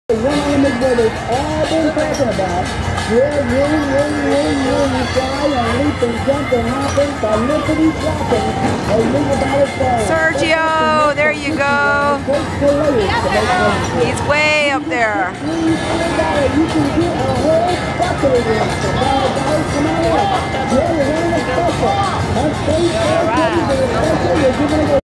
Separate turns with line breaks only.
One element where they've all been talking about. Yeah, you fly and leap and jump and hop and lippity flopping. They move about it fast.
Sergio, there you go. He's way up there.
You can get a whole bucket of this. Come on in. Yeah, you're running a special. That's